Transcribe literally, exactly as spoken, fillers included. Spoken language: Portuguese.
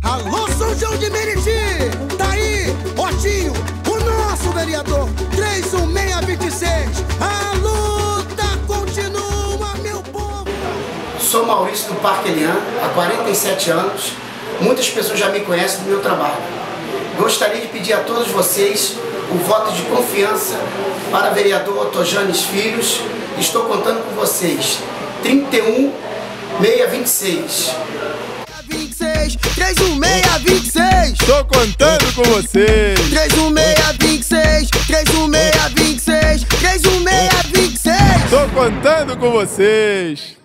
Alô, São João de Meriti! Tá aí, Otinho, o nosso vereador. três um seis dois seis. A luta continua, meu povo! Sou Maurício do Parque Elian, há quarenta e sete anos. Muitas pessoas já me conhecem do meu trabalho. Gostaria de pedir a todos vocês o voto de confiança para vereador Otojanes Filhos. Estou contando com vocês. trinta e um seis vinte e seis. três um seis dois seis. Estou contando com vocês. três um seis dois seis. três um seis dois seis. três um seis dois seis. Estou contando com vocês.